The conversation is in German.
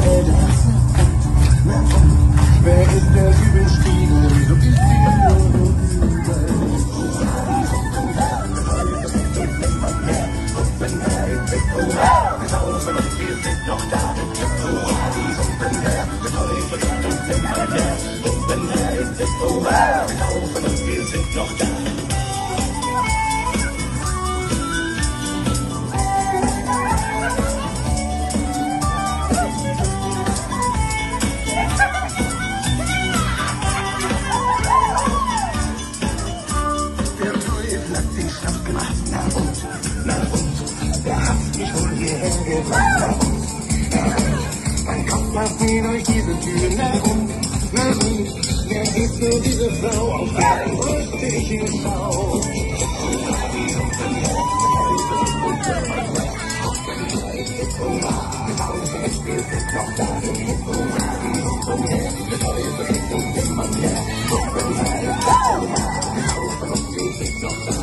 älter. Na und, wer ist der Übelspieler? Wieso ist die wir sind noch da. Der Teufel hat sich schlapp gemacht. Na und, der hat mich wohl hierher gebracht. Na und, mein Kopf macht nie durch diese Tür. Na und, wer ist nur diese Frau, auf deren Brüste ich ihn schau? Wir sind noch da.